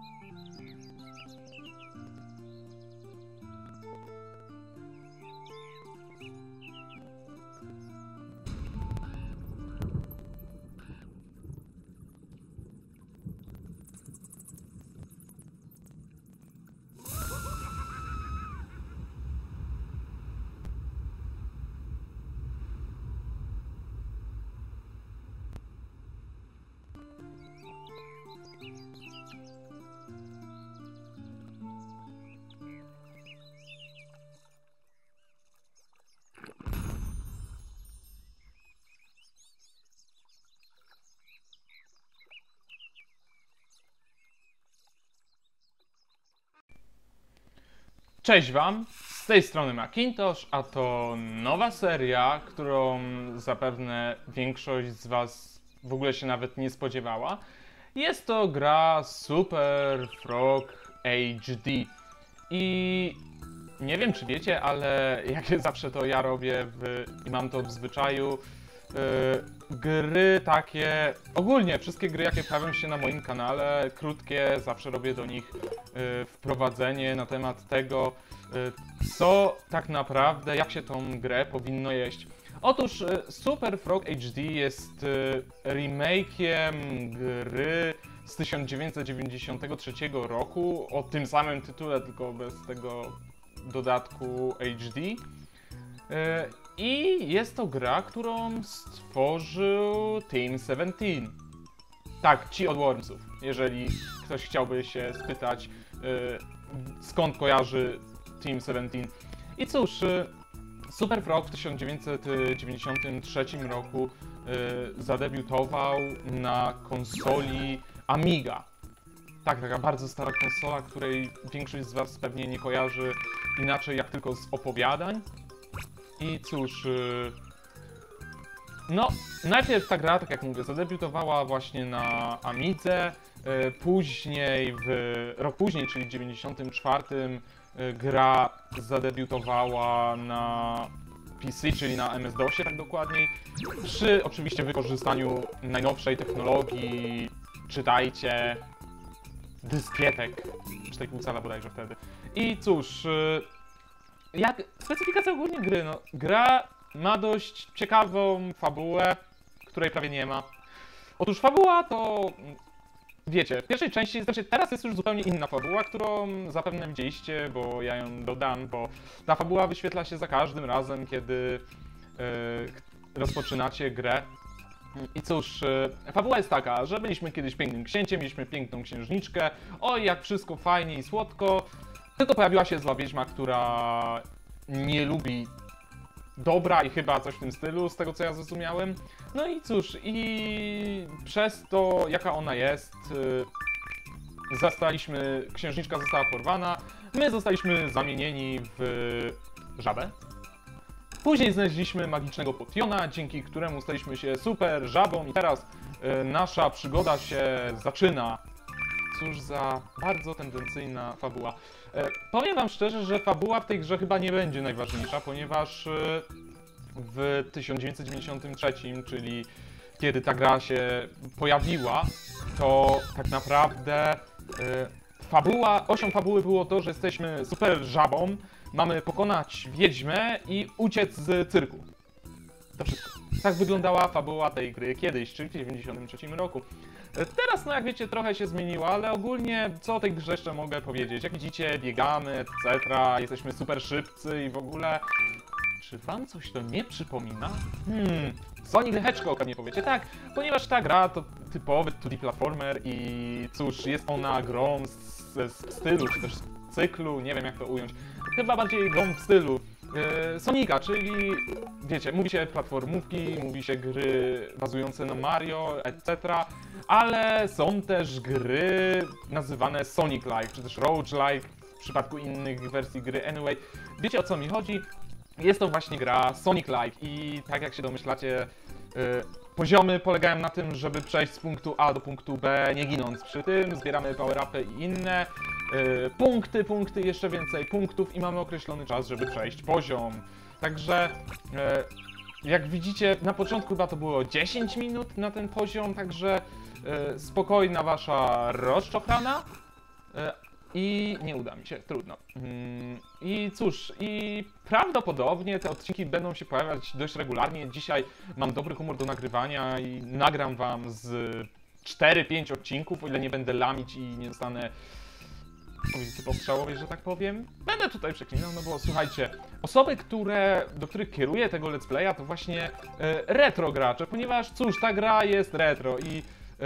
Cześć Wam, z tej strony Macintosh, a to nowa seria, którą zapewne większość z Was w ogóle się nawet nie spodziewała. Jest to gra Super Frog HD i nie wiem czy wiecie, ale jak zawsze to ja robię i mam to w zwyczaju, gry takie, ogólnie wszystkie gry jakie pojawią się na moim kanale, krótkie, zawsze robię do nich wprowadzenie na temat tego, co tak naprawdę, jak się tą grę powinno jeść. Otóż Super Frog HD jest remake'iem gry z 1993 roku o tym samym tytule, tylko bez tego dodatku HD. I jest to gra, którą stworzył Team 17. Tak, ci od Wormsów. Jeżeli ktoś chciałby się spytać, skąd kojarzy Team 17. I cóż, Super Frog w 1993 roku zadebiutował na konsoli Amiga. Tak, taka bardzo stara konsola, której większość z Was pewnie nie kojarzy inaczej jak tylko z opowiadań. I cóż, no najpierw ta gra, tak jak mówię, zadebiutowała właśnie na Amidze, później, rok później, czyli w 1994, gra zadebiutowała na PC, czyli na MS-DOSie tak dokładniej, przy oczywiście wykorzystaniu najnowszej technologii, czytajcie, dyskietek, 4,5 cala bodajże wtedy. I cóż, jak specyfikacja ogólnie gry, no, gra ma dość ciekawą fabułę, której prawie nie ma. Otóż fabuła to, wiecie, w pierwszej części, znaczy teraz jest już zupełnie inna fabuła, którą zapewne widzieliście, bo ja ją dodam, bo ta fabuła wyświetla się za każdym razem, kiedy rozpoczynacie grę. I cóż, fabuła jest taka, że byliśmy kiedyś pięknym księciem, mieliśmy piękną księżniczkę, oj jak wszystko fajnie i słodko, tylko pojawiła się zła wiedźma, która nie lubi dobra i chyba coś w tym stylu, z tego co ja zrozumiałem. No i cóż, i przez to jaka ona jest, księżniczka została porwana, my zostaliśmy zamienieni w żabę. Później znaleźliśmy magicznego potiona, dzięki któremu staliśmy się super żabą i teraz nasza przygoda się zaczyna. Cóż za bardzo tendencyjna fabuła. Powiem Wam szczerze, że fabuła w tej grze chyba nie będzie najważniejsza, ponieważ w 1993, czyli kiedy ta gra się pojawiła, to tak naprawdę osią fabuły było to, że jesteśmy super żabą, mamy pokonać wiedźmę i uciec z cyrku. To wszystko. Tak wyglądała fabuła tej gry kiedyś, czyli w 1993 roku. Teraz, no jak wiecie, trochę się zmieniło, ale ogólnie co o tej grze jeszcze mogę powiedzieć? Jak widzicie, biegamy, etc., jesteśmy super szybcy i w ogóle... Czy Wam coś to nie przypomina? Sonic the Hedgehog, pewnie powiecie. Tak, ponieważ ta gra to typowy 2D platformer i cóż, jest ona grą z stylu, czy też cyklu, nie wiem jak to ująć. Chyba bardziej grą w stylu Sonika, czyli wiecie, mówi się platformówki, mówi się gry bazujące na Mario, etc. Ale są też gry nazywane Sonic-like, czy też Rogue-like w przypadku innych wersji gry. Anyway, wiecie o co mi chodzi? Jest to właśnie gra Sonic-like i tak jak się domyślacie, poziomy polegają na tym, żeby przejść z punktu A do punktu B, nie ginąc przy tym, zbieramy power-upy i inne punkty, jeszcze więcej punktów i mamy określony czas, żeby przejść poziom. Także jak widzicie, na początku chyba to było 10 minut na ten poziom, także spokojna wasza rozczochrana. I nie uda mi się, trudno. I cóż, i prawdopodobnie te odcinki będą się pojawiać dość regularnie. Dzisiaj mam dobry humor do nagrywania i nagram wam z 4-5 odcinków, o ile nie będę lamić i nie dostanę powiedzmy postrzałowej, że tak powiem. Będę tutaj przeklinał, no bo słuchajcie, osoby, do których kieruję tego let's playa, to właśnie retro gracze, ponieważ cóż, ta gra jest retro i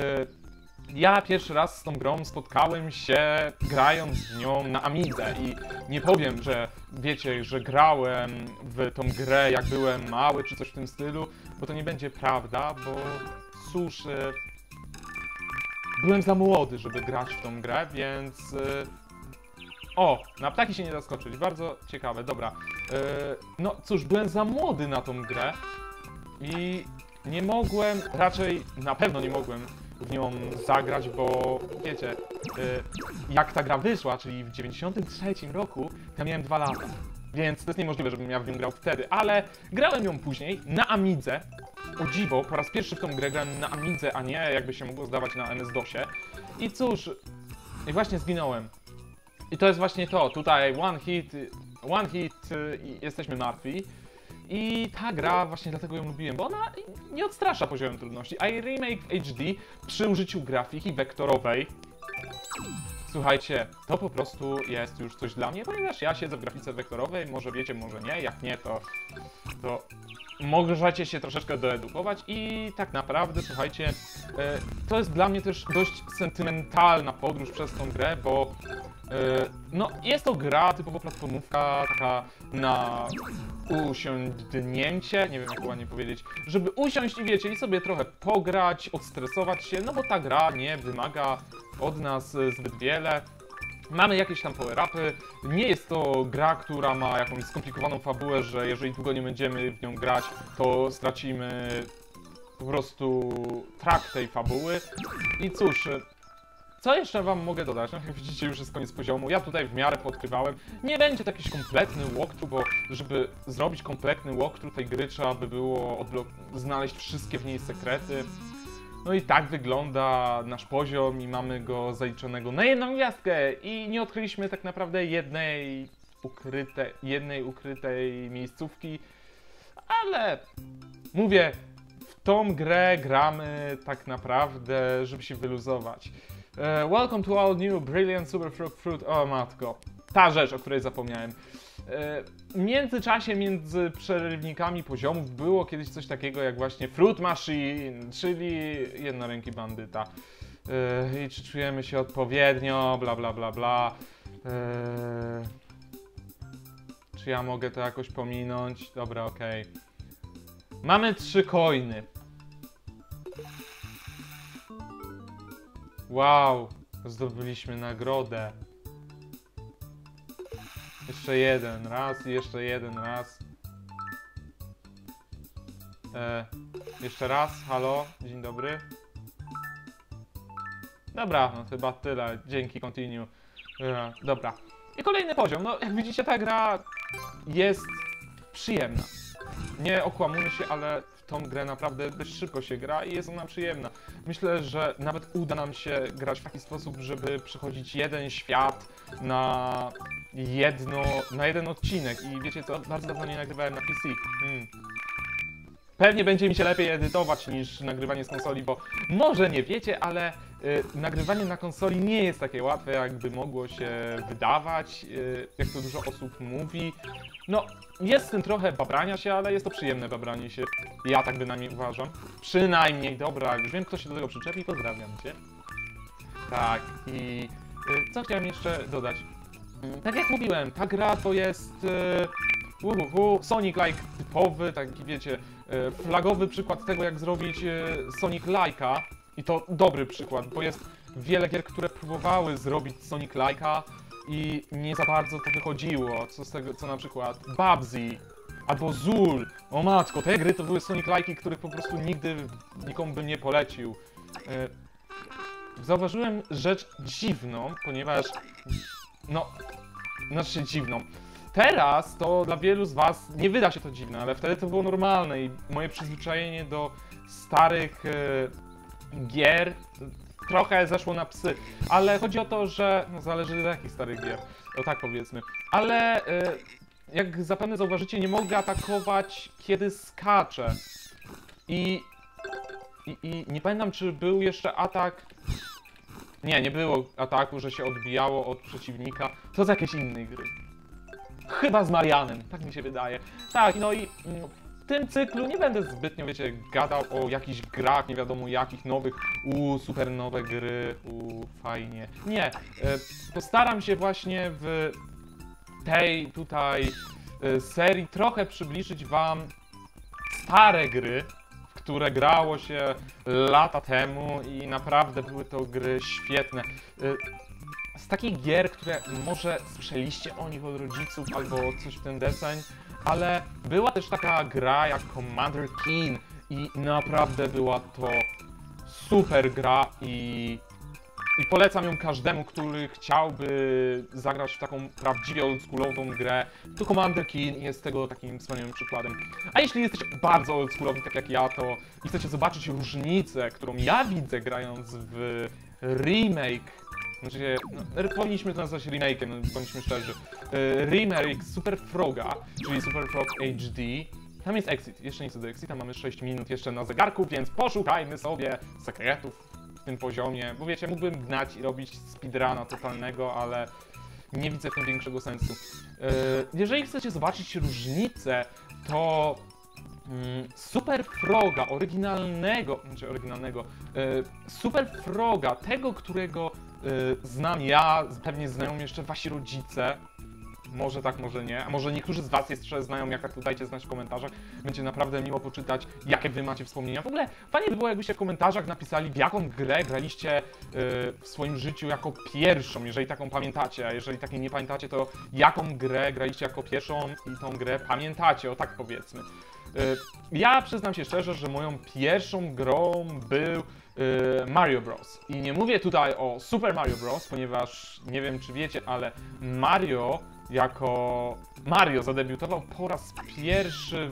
ja pierwszy raz z tą grą spotkałem się grając w nią na Amidze i nie powiem, że wiecie, że grałem w tą grę jak byłem mały czy coś w tym stylu, bo to nie będzie prawda, bo cóż, byłem za młody, żeby grać w tą grę, więc o, na ptaki się nie da skoczyć, bardzo ciekawe, dobra. No cóż, byłem za młody na tą grę i nie mogłem, raczej na pewno nie mogłem w nią zagrać, bo wiecie, jak ta gra wyszła, czyli w 93 roku, ja miałem 2 lata, więc to jest niemożliwe, żebym ja w nią grał wtedy, ale grałem ją później na Amidze. O dziwo, po raz pierwszy w tą grę grałem na Amidze, a nie jakby się mogło zdawać na MS-DOSie. I cóż, i właśnie zginąłem. I to jest właśnie to, tutaj one hit i jesteśmy martwi. I ta gra, właśnie dlatego ją lubiłem, bo ona nie odstrasza poziomem trudności. A i remake w HD przy użyciu grafiki wektorowej, słuchajcie, to po prostu jest już coś dla mnie, ponieważ ja siedzę w grafice wektorowej, może wiecie, może nie, jak nie, to możecie się troszeczkę doedukować i tak naprawdę, słuchajcie, to jest dla mnie też dość sentymentalna podróż przez tą grę, bo no, jest to gra typowo platformówka, taka na usiądnięcie, nie wiem jak ładnie powiedzieć, żeby usiąść i wiecie, i sobie trochę pograć, odstresować się, no bo ta gra nie wymaga od nas zbyt wiele. Mamy jakieś tam power-upy, nie jest to gra, która ma jakąś skomplikowaną fabułę, że jeżeli długo nie będziemy w nią grać, to stracimy po prostu track tej fabuły. I cóż, co jeszcze wam mogę dodać? No jak widzicie, już jest koniec poziomu, ja tutaj w miarę podkrywałem. Nie będzie to jakiś kompletny walkthrough, bo żeby zrobić kompletny walkthrough tej gry trzeba by było znaleźć wszystkie w niej sekrety. No i tak wygląda nasz poziom i mamy go zaliczonego na 1 gwiazdkę i nie odkryliśmy tak naprawdę jednej ukrytej miejscówki, ale mówię, w tą grę gramy tak naprawdę, żeby się wyluzować. Welcome to all new brilliant super fruit, o matko, ta rzecz, o której zapomniałem. W międzyczasie, między przerywnikami poziomów było kiedyś coś takiego jak właśnie Fruit Machine, czyli jednoręki bandyta. I czy czujemy się odpowiednio, bla bla bla bla. Czy ja mogę to jakoś pominąć? Dobra, okej. Mamy 3 coiny. Wow, zdobyliśmy nagrodę. Jeszcze jeden raz i jeszcze jeden raz. Jeszcze raz, halo, dzień dobry. Dobra, no chyba tyle, dzięki, continue. Dobra. I kolejny poziom, no jak widzicie ta gra jest przyjemna. Nie okłamujmy się, ale w tą grę naprawdę dość szybko się gra i jest ona przyjemna. Myślę, że nawet uda nam się grać w taki sposób, żeby przechodzić jeden świat na jeden odcinek. I wiecie co, bardzo dawno nie nagrywałem na PC. Pewnie będzie mi się lepiej edytować niż nagrywanie z konsoli, bo może nie wiecie, ale nagrywanie na konsoli nie jest takie łatwe, jakby mogło się wydawać, jak to dużo osób mówi. No, jest w tym trochę babrania się, ale jest to przyjemne babranie się. Ja tak bynajmniej uważam. Przynajmniej, dobra, już wiem, kto się do tego przyczepi, pozdrawiam cię. Tak, i co chciałem jeszcze dodać? Tak jak mówiłem, ta gra to jest Sonic-like typowy, taki wiecie, flagowy przykład tego, jak zrobić Sonic-like'a. I to dobry przykład, bo jest wiele gier, które próbowały zrobić Sonic-like'a i nie za bardzo to wychodziło. Co na przykład Babsy albo Zul. O matko, te gry to były Sonic-like'i, których po prostu nigdy nikomu bym nie polecił. Zauważyłem rzecz dziwną, ponieważ znaczy dziwną. Teraz to dla wielu z was nie wyda się to dziwne, ale wtedy to było normalne i moje przyzwyczajenie do starych gier trochę zeszło na psy, ale chodzi o to, że no, zależy do jakich starych gier, o tak powiedzmy, ale jak zapewne zauważycie, nie mogę atakować, kiedy skaczę i nie pamiętam, czy był jeszcze atak. Nie było ataku, że się odbijało od przeciwnika. To z jakiejś innej gry. Chyba z Marianem, tak mi się wydaje. Tak, no i w tym cyklu nie będę zbytnio, wiecie, gadał o jakichś grach, nie wiadomo jakich nowych, super nowe gry, fajnie. Nie, postaram się właśnie w tej tutaj serii trochę przybliżyć wam stare gry, które grało się lata temu i naprawdę były to gry świetne. Z takich gier, które może słyszeliście o nich od rodziców albo coś w ten deseń, ale była też taka gra jak Commander Keen i naprawdę była to super gra i polecam ją każdemu, który chciałby zagrać w taką prawdziwie oldschoolową grę. To Commander Keen jest tego takim wspaniałym przykładem. A jeśli jesteście bardzo oldschoolowi, tak jak ja, to i chcecie zobaczyć różnicę, którą ja widzę grając w remake, znaczy, no, powinniśmy to nazwać remake'iem, no, bądźmy szczerzy, remake Super Froga, czyli Super Frog HD. Tam jest exit, jeszcze nie co do exita, mamy 6 minut jeszcze na zegarku, więc poszukajmy sobie sekretów w tym poziomie, bo wiecie, mógłbym gnać i robić speedruna totalnego, ale nie widzę w tym większego sensu. Jeżeli chcecie zobaczyć różnicę, to Super Froga Super Froga, tego, którego znam ja, pewnie znają jeszcze wasi rodzice, może tak, może nie, a może niektórzy z was jeszcze znają, jak tak to dajcie znać w komentarzach. Będzie naprawdę miło poczytać, jakie wy macie wspomnienia. W ogóle fajnie by było, jakbyście w komentarzach napisali, w jaką grę graliście w swoim życiu jako pierwszą, jeżeli taką pamiętacie, a jeżeli takiej nie pamiętacie, to jaką grę graliście jako pierwszą i tą grę pamiętacie, o tak powiedzmy. Ja przyznam się szczerze, że moją pierwszą grą był Mario Bros. I nie mówię tutaj o Super Mario Bros, ponieważ nie wiem, czy wiecie, ale Mario zadebiutował po raz pierwszy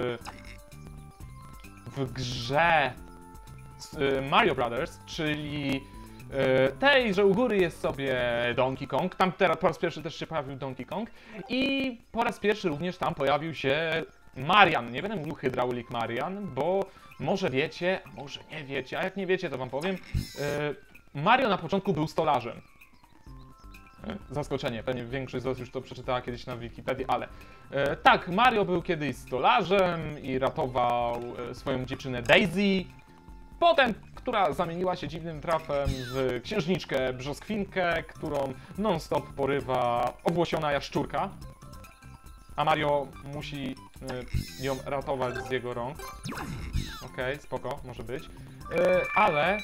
w grze Mario Brothers, czyli tej, że u góry jest sobie Donkey Kong. Tam teraz po raz pierwszy też się pojawił Donkey Kong i po raz pierwszy również tam pojawił się Marian. Nie będę mówił Hydraulic Marian, bo może wiecie, a może nie wiecie, a jak nie wiecie, to wam powiem. Mario na początku był stolarzem. Zaskoczenie, pewnie większość z was już to przeczytała kiedyś na Wikipedii, ale tak, Mario był kiedyś stolarzem i ratował swoją dziewczynę Daisy, potem, która zamieniła się dziwnym trafem w księżniczkę Brzoskwinkę, którą non-stop porywa obłosiona jaszczurka, a Mario musi ją ratować z jego rąk. Okej, spoko, może być, ale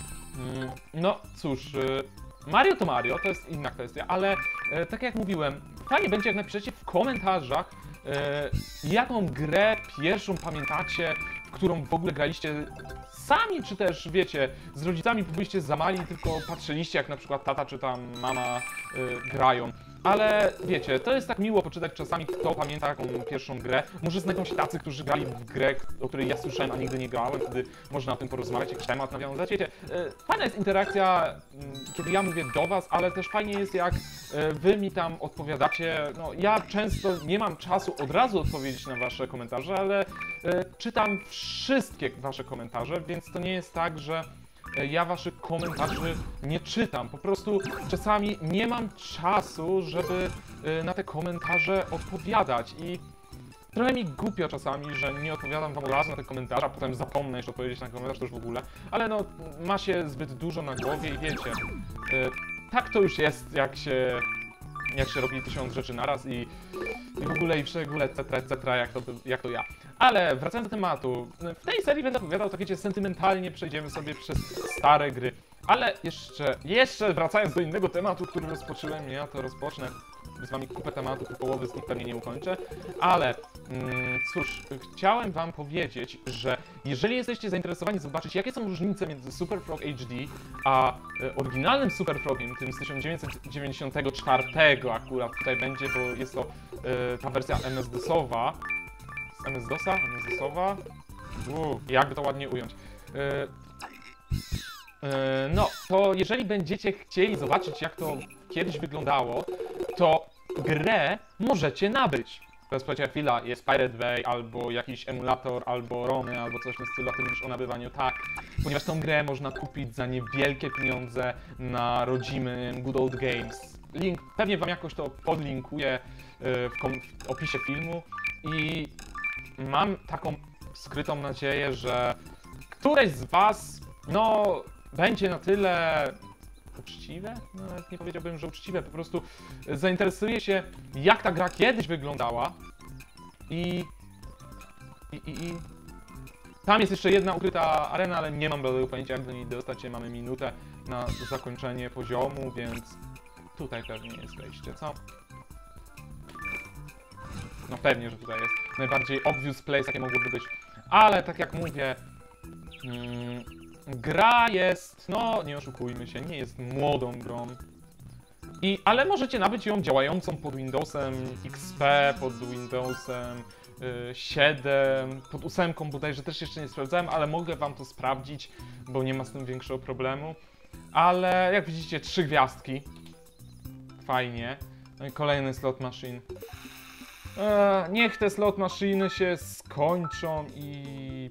no cóż, Mario to jest inna kwestia, ale tak jak mówiłem, fajnie będzie, jak napiszecie w komentarzach, jaką grę pierwszą pamiętacie, w którą w ogóle graliście sami, czy też, wiecie, z rodzicami byliście za mali, tylko patrzyliście, jak na przykład tata czy tam mama grają. Ale wiecie, to jest tak miło poczytać czasami, kto pamięta jaką pierwszą grę. Może znajdą się tacy, którzy grali w grę, o której ja słyszałem, a nigdy nie grałem, wtedy można o tym porozmawiać, jakiś temat nawiązać. Wiecie, fajna jest interakcja, kiedy ja mówię do was, ale też fajnie jest, jak wy mi tam odpowiadacie. No, ja często nie mam czasu od razu odpowiedzieć na wasze komentarze, ale czytam wszystkie wasze komentarze, więc to nie jest tak, że ja waszych komentarzy nie czytam. Po prostu czasami nie mam czasu, żeby na te komentarze odpowiadać i trochę mi głupio czasami, że nie odpowiadam wam od razu na te komentarze, a potem zapomnę jeszcze odpowiedzieć na komentarz, to już w ogóle. Ale no, ma się zbyt dużo na głowie i wiecie, tak to już jest, jak się robi 1000 rzeczy naraz i w ogóle etc., jak to ja. Ale wracając do tematu, w tej serii będę opowiadał, tak wiecie, sentymentalnie przejdziemy sobie przez stare gry. Ale jeszcze wracając do innego tematu, który rozpocząłem, ja to rozpocznę z wami kupę tematów, połowy z nich pewnie nie ukończę, ale cóż, chciałem wam powiedzieć, że jeżeli jesteście zainteresowani zobaczyć, jakie są różnice między Super Frog HD a oryginalnym Super Frogiem, tym z 1994 akurat tutaj będzie, bo jest to ta wersja MS-DOSowa. MS-DOSa? MS-DOSowa? Jakby to ładnie ująć. No, to jeżeli będziecie chcieli zobaczyć, jak to kiedyś wyglądało, to grę możecie nabyć. Teraz powiecie, chwila, jest Pirate Bay, albo jakiś emulator, albo ROMy, albo coś w tym stylu, a ty mówisz o nabywaniu. Tak, ponieważ tą grę można kupić za niewielkie pieniądze na rodzimym Good Old Games. Link, pewnie wam jakoś to podlinkuję w opisie filmu i mam taką skrytą nadzieję, że któreś z was, no, będzie na tyle uczciwe? No, nawet nie powiedziałbym, że uczciwe, po prostu zainteresuje się, jak ta gra kiedyś wyglądała i tam jest jeszcze jedna ukryta arena, ale nie mam bladego pojęcia, jak do niej dostać się. Mamy minutę na zakończenie poziomu, więc tutaj pewnie jest wejście, co? No pewnie, że tutaj jest najbardziej obvious place, jakie mogłoby być, ale tak jak mówię, gra jest, no nie oszukujmy się, nie jest młodą grą. Ale możecie nabyć ją działającą pod Windowsem XP, pod Windowsem 7, pod 8 bodajże też jeszcze nie sprawdzałem, ale mogę wam to sprawdzić, bo nie ma z tym większego problemu. Ale jak widzicie, 3 gwiazdki. Fajnie. No i kolejny slot machine. Niech te slot machiny się skończą i...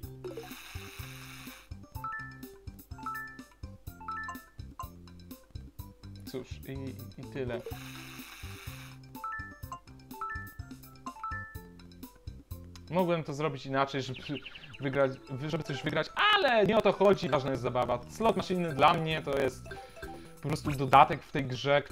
Cóż, i tyle. Mogłem to zrobić inaczej, żeby coś wygrać, ale nie o to chodzi, ważna jest zabawa. Slot machine dla mnie to jest po prostu dodatek w tej grze,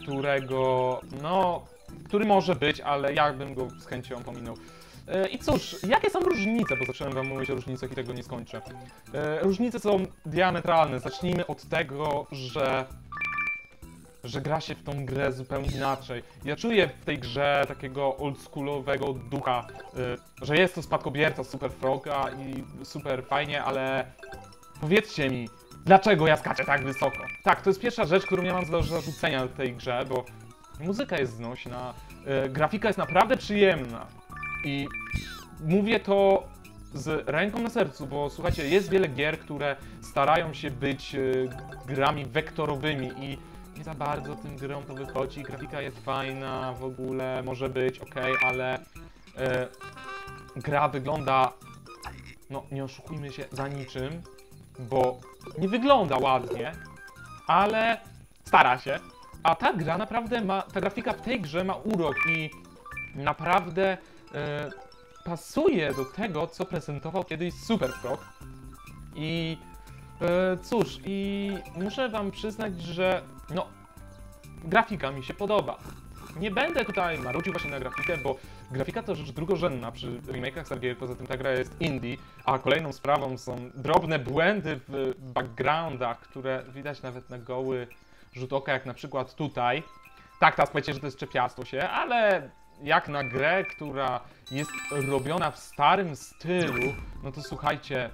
który może być, ale ja bym go z chęcią pominął. I cóż, jakie są różnice? Bo zacząłem wam mówić o różnicach i tego nie skończę. Różnice są diametralne. Zacznijmy od tego, że gra się w tą grę zupełnie inaczej. Ja czuję w tej grze takiego oldschoolowego ducha, że jest to spadkobierca Super Froga i super fajnie, ale powiedzcie mi, dlaczego ja skaczę tak wysoko? Tak, to jest pierwsza rzecz, którą ja mam do zarzucenia w tej grze, bo muzyka jest znośna, grafika jest naprawdę przyjemna i mówię to z ręką na sercu, bo słuchajcie, jest wiele gier, które starają się być grami wektorowymi i nie za bardzo tym grom to wychodzi. Grafika jest fajna, w ogóle może być ok, ale gra wygląda, no nie oszukujmy się, za niczym, bo nie wygląda ładnie, ale stara się. A ta gra naprawdę ta grafika w tej grze ma urok i naprawdę pasuje do tego, co prezentował kiedyś Super Frog. I cóż, i muszę wam przyznać, że no, grafika mi się podoba. Nie będę tutaj marudził właśnie na grafikę, bo grafika to rzecz drugorzędna przy remake'ach z gier, poza tym ta gra jest indie, a kolejną sprawą są drobne błędy w backgroundach, które widać nawet na goły rzut oka, jak na przykład tutaj. Tak, teraz powiecie, że to jest czepiastwo się, ale jak na grę, która jest robiona w starym stylu, no to słuchajcie,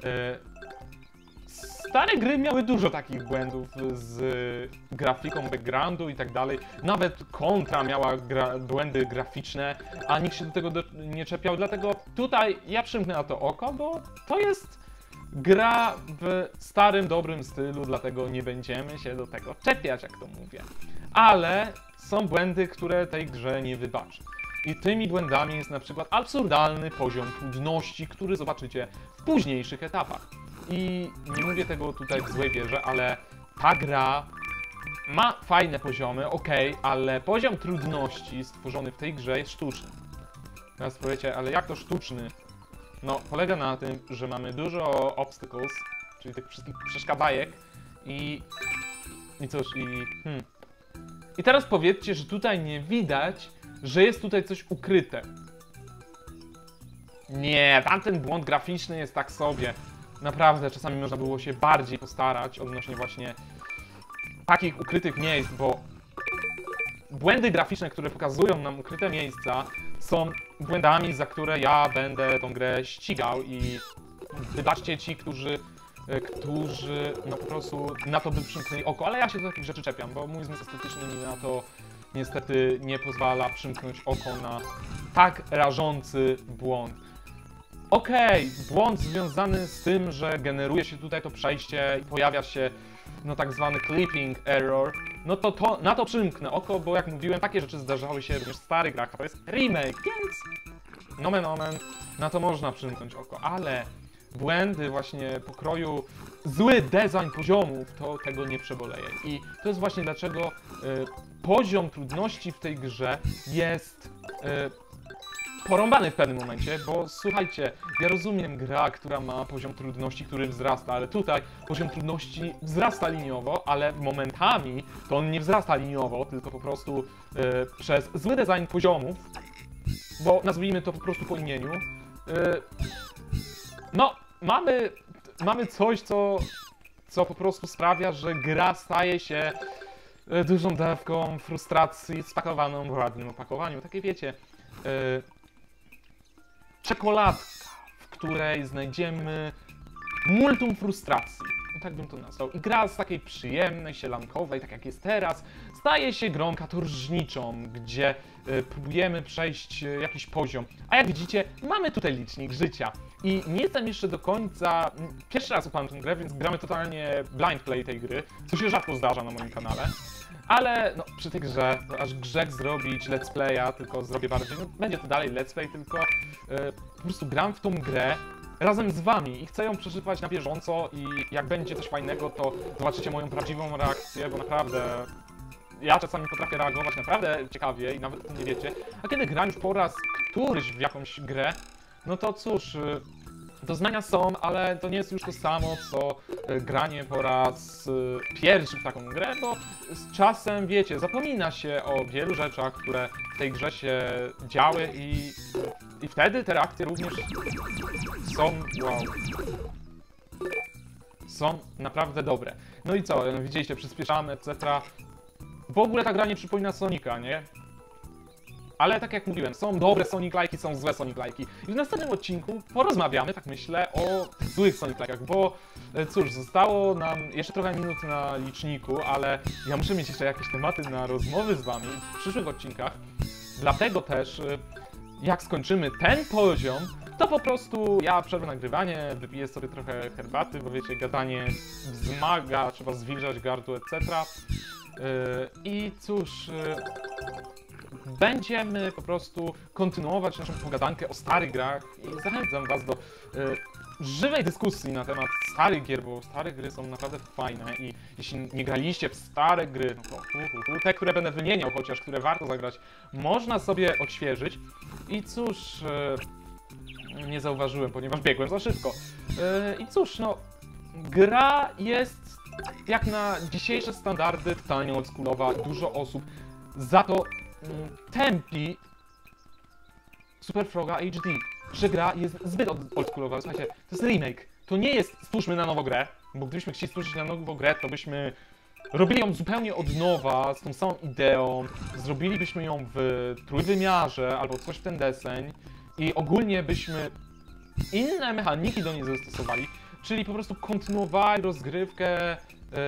stare gry miały dużo takich błędów z grafiką backgroundu i tak dalej. Nawet Contra miała błędy graficzne, a nikt się do tego nie czepiał. Dlatego tutaj ja przymknę na to oko, bo to jest gra w starym, dobrym stylu, dlatego nie będziemy się do tego czepiać, jak to mówię. Ale są błędy, które tej grze nie wybaczę. I tymi błędami jest na przykład absurdalny poziom trudności, który zobaczycie w późniejszych etapach. I nie mówię tego tutaj w złej wierze, ale ta gra ma fajne poziomy, ok, ale poziom trudności stworzony w tej grze jest sztuczny. Teraz powiecie, ale jak to sztuczny? No, polega na tym, że mamy dużo obstacles, czyli tych wszystkich przeszkadzajek i cóż, I teraz powiedzcie, że tutaj nie widać, że jest tutaj coś ukryte. Nie, tamten błąd graficzny jest tak sobie. Naprawdę, czasami można było się bardziej postarać odnośnie właśnie takich ukrytych miejsc, bo błędy graficzne, które pokazują nam ukryte miejsca, są błędami, za które ja będę tą grę ścigał i wybaczcie ci, którzy no po prostu na to by przymknęli oko, ale ja się do takich rzeczy czepiam, bo mój zmysł estetyczny mi na to niestety nie pozwala przymknąć oko na tak rażący błąd. Okej, błąd związany z tym, że generuje się tutaj to przejście i pojawia się no tak zwany clipping error, no to na to przymknę oko, bo jak mówiłem, takie rzeczy zdarzały się również w starych grach, a to jest remake, więc nomen omen, na to można przymknąć oko, ale błędy właśnie pokroju, zły design poziomów, to tego nie przeboleje. I to jest właśnie dlaczego poziom trudności w tej grze jest porąbany w pewnym momencie, bo słuchajcie, ja rozumiem gra, która ma poziom trudności, który wzrasta, ale tutaj poziom trudności wzrasta liniowo, ale momentami to on nie wzrasta liniowo, tylko po prostu przez zły design poziomów, bo nazwijmy to po prostu po imieniu, no mamy coś, co po prostu sprawia, że gra staje się dużą dawką frustracji spakowaną w ładnym opakowaniu. Takie wiecie, czekoladka, w której znajdziemy multum frustracji. Tak bym to nazwał. I gra z takiej przyjemnej, sielankowej, tak jak jest teraz, staje się grą katorżniczą, gdzie próbujemy przejść jakiś poziom. A jak widzicie, mamy tutaj licznik życia. I nie jestem jeszcze do końca... Pierwszy raz upadłem tę grę, więc gramy totalnie blind play tej gry, co się rzadko zdarza na moim kanale. Ale no, przy tej grze, to aż grzech zrobić let's playa, tylko zrobię bardziej, no będzie to dalej let's play, tylko po prostu gram w tą grę razem z wami i chcę ją przeżywać na bieżąco i jak będzie coś fajnego, to zobaczycie moją prawdziwą reakcję, bo naprawdę ja czasami potrafię reagować naprawdę ciekawie i nawet o tym nie wiecie. A kiedy gram już po raz któryś w jakąś grę, no to cóż, doznania są, ale to nie jest już to samo, co granie po raz pierwszy w taką grę, bo z czasem, wiecie, zapomina się o wielu rzeczach, które w tej grze się działy i wtedy te reakcje również są, wow, są naprawdę dobre. No i co, widzieliście, przyspieszamy, etc. W ogóle ta gra nie przypomina Sonika, nie? Ale tak jak mówiłem, są dobre Sonic-like'i, są złe Sonic-like'i. I w następnym odcinku porozmawiamy, tak myślę, o tych złych Sonic-like'ach, bo cóż, zostało nam jeszcze trochę minut na liczniku, ale ja muszę mieć jeszcze jakieś tematy na rozmowy z wami w przyszłych odcinkach. Dlatego też, jak skończymy ten poziom, to po prostu ja przerwę nagrywanie, wypiję sobie trochę herbaty, bo wiecie, gadanie wzmaga, trzeba zwilżać gardło, etc. I cóż... Będziemy po prostu kontynuować naszą pogadankę o starych grach i zachęcam was do żywej dyskusji na temat starych gier, bo stare gry są naprawdę fajne i jeśli nie graliście w stare gry, no to te, które będę wymieniał chociaż, które warto zagrać, można sobie odświeżyć. I cóż, nie zauważyłem, ponieważ biegłem za szybko. I cóż, no, gra jest jak na dzisiejsze standardy totalnie oldschoolowa, dużo osób za to tępi Super Froga HD, że gra jest zbyt oldschoolowa. Słuchajcie, to jest remake. To nie jest stwórzmy na nowo grę, bo gdybyśmy chcieli stworzyć na nowo grę, to byśmy robili ją zupełnie od nowa, z tą samą ideą, zrobilibyśmy ją w trójwymiarze albo coś w ten deseń i ogólnie byśmy inne mechaniki do niej zastosowali, czyli po prostu kontynuowali rozgrywkę,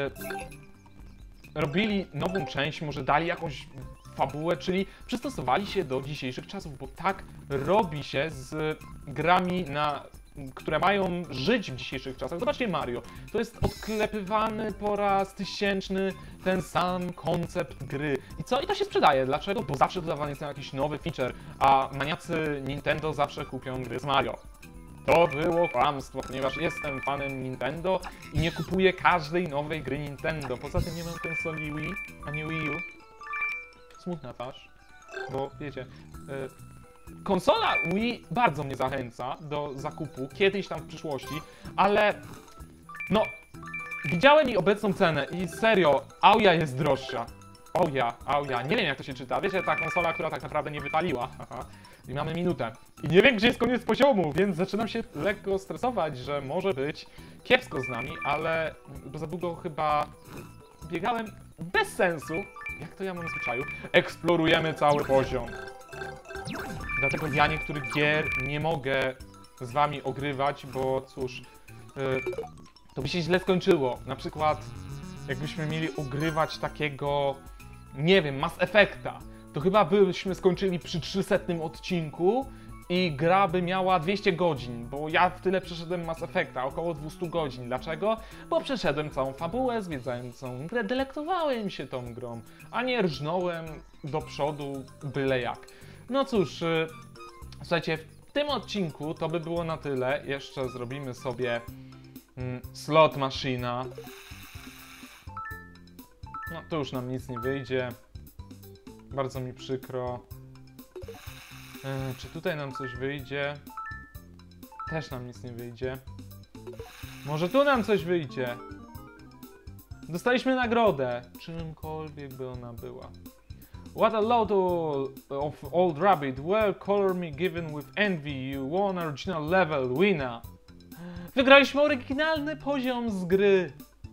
robili nową część, może dali jakąś fabułę, czyli przystosowali się do dzisiejszych czasów, bo tak robi się z grami, które mają żyć w dzisiejszych czasach. Zobaczcie Mario, to jest odklepywany po raz tysięczny ten sam koncept gry. I co? I to się sprzedaje. Dlaczego? Bo zawsze dodawany jest jakiś nowy feature, a maniacy Nintendo zawsze kupią gry z Mario. To było kłamstwo, ponieważ jestem fanem Nintendo i nie kupuję każdej nowej gry Nintendo. Poza tym nie mam konsoli Wii, a nie Wii U. Smutna twarz, bo wiecie, konsola Wii bardzo mnie zachęca do zakupu kiedyś tam w przyszłości, ale no, widziałem jej obecną cenę i serio, Auja jest droższa. Auja, nie wiem jak to się czyta, wiecie, ta konsola, która tak naprawdę nie wypaliła, i mamy minutę. I nie wiem, gdzie jest koniec poziomu, więc zaczynam się lekko stresować, że może być kiepsko z nami, ale za długo chyba biegałem bez sensu. Jak to ja mam w zwyczaju? Eksplorujemy cały poziom. Dlatego ja niektórych gier nie mogę z wami ogrywać, bo cóż, to by się źle skończyło. Na przykład, jakbyśmy mieli ogrywać takiego, nie wiem, Mass Effecta, to chyba byśmy skończyli przy 300 odcinku i gra by miała 200 godzin, bo ja w tyle przeszedłem Mass Effecta, około 200 godzin. Dlaczego? Bo przeszedłem całą fabułę, zwiedzałem całą grę, delektowałem się tą grą, a nie rżnąłem do przodu byle jak. No cóż, słuchajcie, w tym odcinku to by było na tyle. Jeszcze zrobimy sobie slot maszyna. No to już nam nic nie wyjdzie. Bardzo mi przykro. Czy tutaj nam coś wyjdzie? Też nam nic nie wyjdzie. Może tu nam coś wyjdzie? Dostaliśmy nagrodę. Czymkolwiek by ona była. What a load of old rabbit. Well, color me given with envy. You won original level. Winner. Wygraliśmy oryginalny poziom z gry.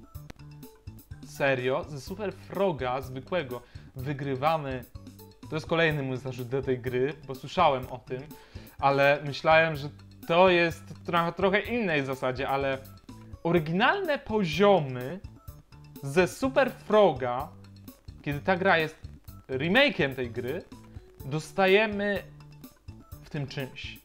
Serio? Ze Super Froga zwykłego wygrywamy. To jest kolejny mój zarzut do tej gry, bo słyszałem o tym, ale myślałem, że to jest na trochę innej zasadzie, ale oryginalne poziomy ze Super Froga, kiedy ta gra jest remake'iem tej gry, dostajemy w tym czymś.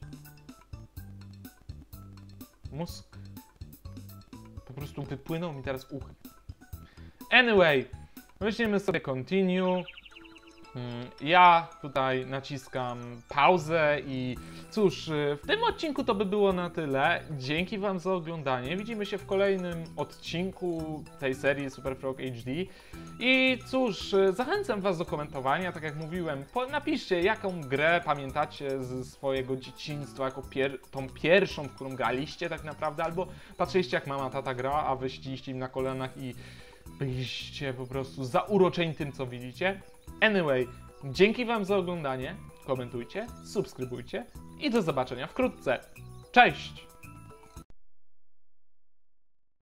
Mózg po prostu wypłynął mi teraz uchy. Anyway, weźmiemy sobie continue. Ja tutaj naciskam pauzę i cóż, w tym odcinku to by było na tyle. Dzięki wam za oglądanie. Widzimy się w kolejnym odcinku tej serii Super Frog HD. I cóż, zachęcam was do komentowania, tak jak mówiłem. Napiszcie, jaką grę pamiętacie ze swojego dzieciństwa, jako tą pierwszą, w którą graliście tak naprawdę, albo patrzyliście jak mama, tata gra, a wy siedzieliście im na kolanach i byliście po prostu zauroczeni tym, co widzicie. Anyway, dzięki wam za oglądanie, komentujcie, subskrybujcie i do zobaczenia wkrótce. Cześć!